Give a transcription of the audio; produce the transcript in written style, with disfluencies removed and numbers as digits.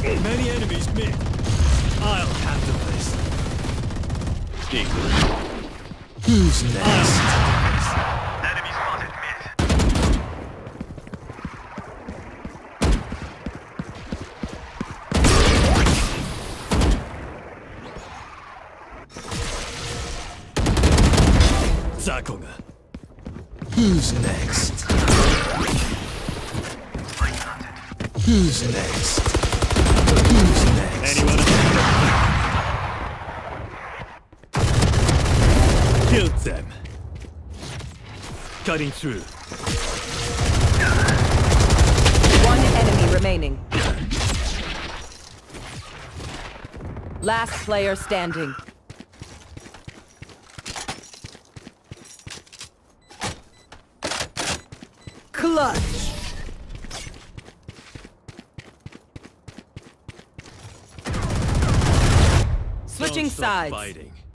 Many enemies mid. I'll handle this. Who's next? Enemy spotted mid. Zakoga. Who's next? Who's next? Who's next? Anyone? Killed them. Cutting through. One enemy remaining. Last player standing. Clutch. Switching Don't stop sides. Fighting.